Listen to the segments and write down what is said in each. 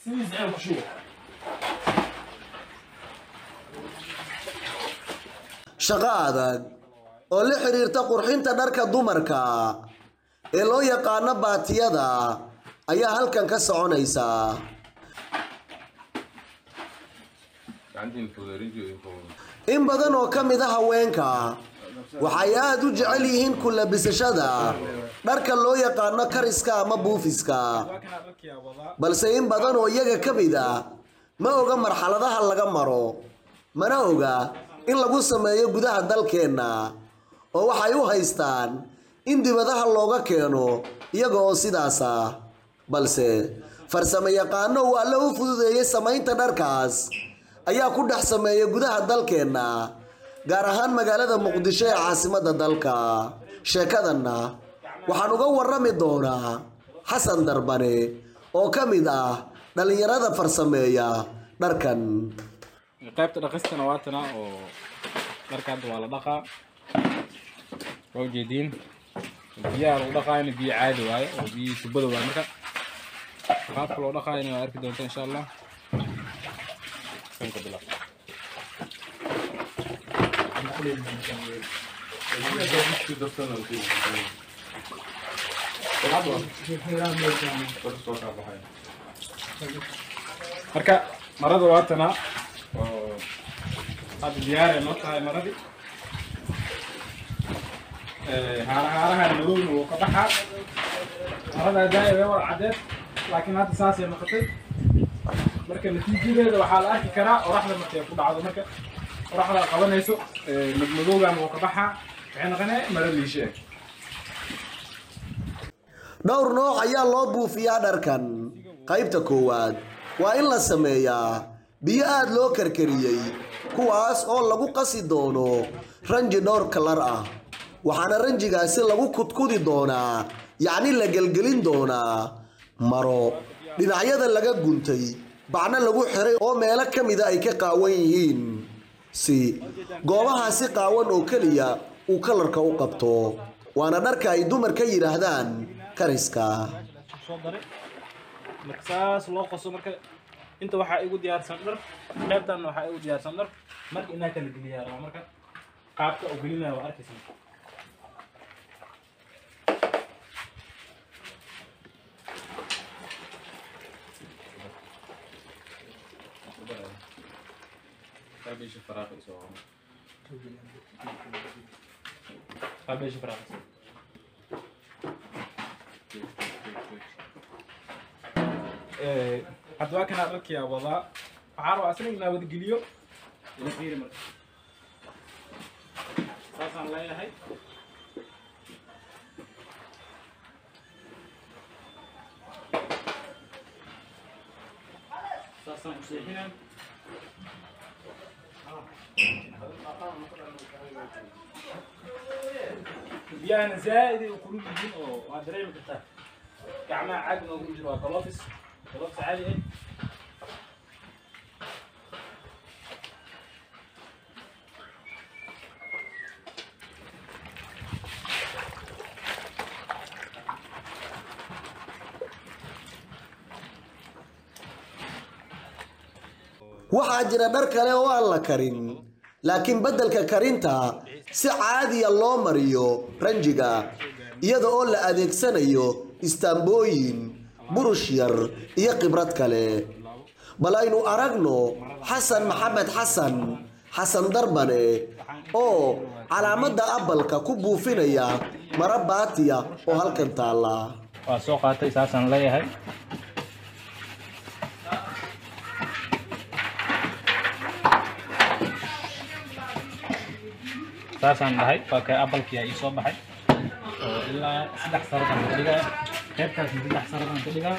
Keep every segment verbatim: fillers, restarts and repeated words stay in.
shaqo adag oo la xiriirta qurxinta dharka dumarka ee loo yaqaan baatiyada ayaa halkan ka soconaysa. in badan oo kamid ah haweenka waxay aad u jecel yihiin ku labisashada dharka loo yaqaan kariska ama buufiska, balse in badan oo iyaga kamid ah ma oga marxaladaha laga maro, mana oga in lagu sameeyo gudaha dalkeena oo waxay u haystaan in dibadaha looga keeno iyaga oo sidaas ah, balse farsamo yaqaano waa la u fududeeyay samaynta dharkaas ayaa ku dhex sameeyay gudaha dalkeena, gaar ahaan magaalada Muqdisho ee caasimadda dalka. sheekadana waxaan uga warrami doonaa Xasan Darbane oo kamid ah dhalinyarada farsameeya dharkan. qaybta dhaqistana waa tana oo dharka waa la dhaqaa oo jeedin biyaha lagu dhaqaayna biyo caadi waaye oo biyo tubada waa marka qaabka loo dhaqaayna waa arki doontaa insha Allah. Thank you. marka marada waa tana oo hada diyaar ah noo tahay maradi ee haaraha madow oo ka baxa marada daayada waa cadeed laakiin hadda saas ay noqotay. marka natiijadeeda waxaa la arki karaa oraxda markay ku dhacdo, marka oraxda qabanayso ee madmadowgan oo ka baxa waxay noqonaysaa marada liishe. dhowr nooc ayaa loo buufiyaa dharkan. qaybta koowaad waa in la sameeyaa biyo aad loo karkariyay kuwaas oo lagu qasi doono ranji dhowr kalar ah, waxaana ranjigaasi lagu kudkudi doonaa, yacni la gelgelin doonaa maro dhinacyada laga guntay bacna lagu xiray oo meelo kamida ay ka qaawan yihiin si goobahaasi qaawan oo kaliya uu kalarka u qabto, waana dharka ay dumar ka yiraahdaan kariska. markaas loo qaso marka inta waxa igu diyaarsan dhar, qaybtan waxa igu diyaarsan dhar, marka inaa kala geliyaa marka qaabka oo gelinayo waa arkaysan. قابيش فراغ يسوون قابيش فراغ ايه حدوا كان ارك يا وضع عارو اصلا لا ود غليو الخير مر صافن لا هي صافن سيحنا بيان زائد وكل جين او ادري مكتا كعما عاد ما جرى كلافس كلافس عالي ايه waxaa jira dhar kale oo aan la karin, laakiin beddelka karinta si caadi ah loo mariyo ranjiga iyada oo la adeegsanayo istaambooyin, burush yar iyo khibrad kale. bal aynu aragno Xasan Maxamed Xasan Xasan Darbane oo calaamadda abalka ku buufinaya mara baatiya oo halkan taala. waa soo qaatay saasan leeyahay saasan dhahay waa ka abalkii ay soo baxay oo ilaa saddex saradan ka dhigaa qaybtaas saddex saradan ka dhigaa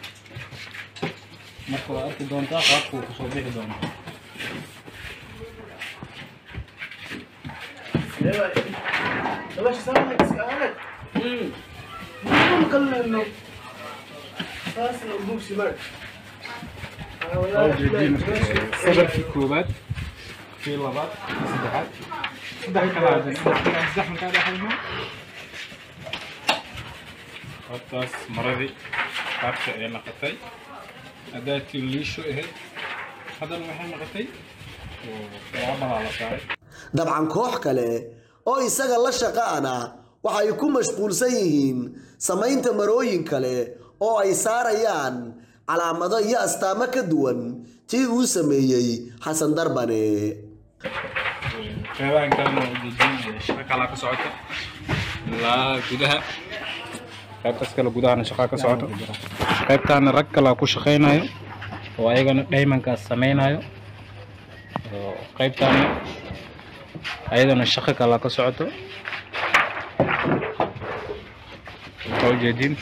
marka waa arki doontaa qaabku ku soo bixi doono. ليش سامعك سؤالك؟ امم ما قلنا انه اساس الامور شمال. صبر في كوبات في لبات صدحات صدح كلام صدح من كذا حلو خلاص مرضي عارفه يلا قطعي أداتي الليشو إيه هذا المحل نقطي وعبها على صاحي dabcan koox kale oo isaga la shaqaana waxay ku mashquulsan yihiin samaynta marooyin kale oo ay saarayaan calaamado iyo astaamo ka duwan tii uu sameeyay Xasan Darbane qeybaan kan jijin shaqa kala ka socoto la gudaha qaybtaas kala gudahana shaqa ka socoto qaybtaan rag kala ku shaqeynayo oo ayagana diamondka sameeynayo oo qaybtaan ayadana shaqa kala ka socoto oo jeedin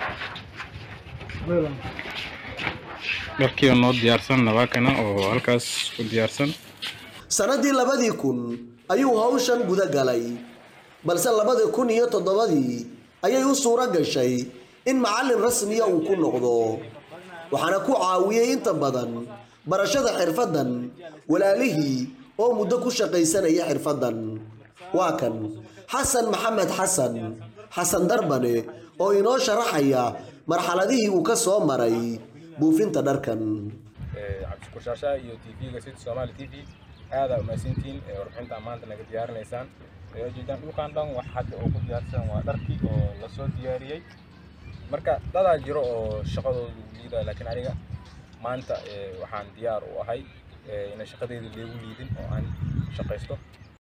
markii noo diyaarsan nabaakana oo halkaas ku diyaarsan sanadii labadii kun ayuu hawshan guda galay balse labadii kun iyo toddobadii ayay u suura gashay in macallin rasmi ah uu ku noqdo waxaana ku caawiyay inta badan barashada xirfadan walaalihii oo muddo ku shaqaysanaya xirfadan waa kan Xasan Maxamed Xasan Xasan Darbane oo inoo sharaxaya marxaladihii uu ka soo maray buufinta dharkan ee Cabdi Shaasha iyo T V-ga City Somali T V aad u maasintiin ee warbixinta maanta naga diyaarinaysaan ee ujeedaan dhulkan dhan wax hadda oo ku diyaarsan waa dharkii oo la soo diyaariyay marka dada jiro oo shaqadoodu liidaa laakiin aniga maanta ee waxaan diyaar u ahay in shaqadeeda leegu liidin oo aan shaqaysto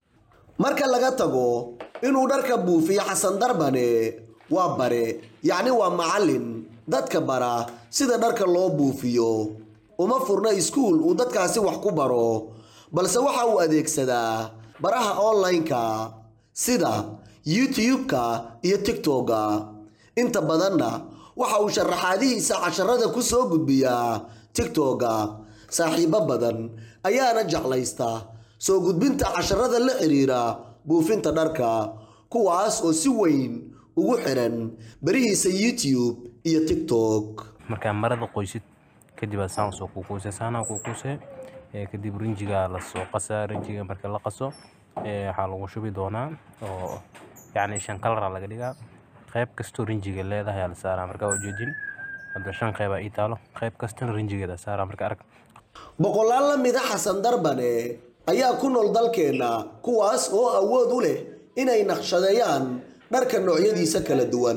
marka laga tago inuu dharka buufiyo Xasan Darbane waa bare yacni waa macallin dadka bara sida dharka loo buufiyo uma furna iskuul uu dadkaasi wax ku baro balse waxa uu adeegsadaa baraha online-ka sida YouTube-ka iyo TikTok-ga inta badanna waxa uu sharaxaadihiisa casharada ku soo gudbiyaa TikTok-ga saaxiibo badan ayaana jeclaysta soo gudbinta casharada la xiriira buufinta dharka kuwaas oo si weyn ugu xiran barihiisa YouTube iyo TikTok marka marada qoysid kadib aan soo ku kuusaysan ku kuusay ee kadib rinjiga la soo qasaa rinjiga marka la qaso ee waxa lagu shubi doonaa oo yaani shan kalar laga dhigaa qayb kasto rinjiga leedahay la saaraa marka oo jeedin hada shan qayb ay taalo qayb kasto rinjigeeda saaraa marka arag boqolaal la mid ah Xasan Darbane ayaa ku nool dalkeena kuwaas oo awood u leh inay naqshadeeyaan dharka noocyadiisa kala duwan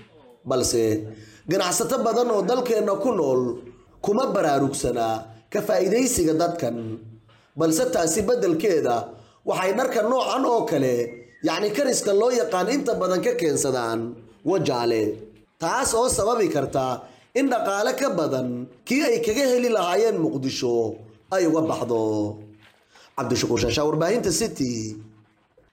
balse ganacsato badan oo dalkeena ku nool kuma baraarugsana ka faa'iideysiga dadkan balse taasi bedelkeeda waxay dharka noocan oo kale yacni kariska loo yaqaan inta badan ka keensadaan wajaale taas oo sababi karta in dhaqaale ka badan kii ay kaga heli lahaayeen Muqdisho ay uga baxdo Cabdi Shaasha warbaahinta City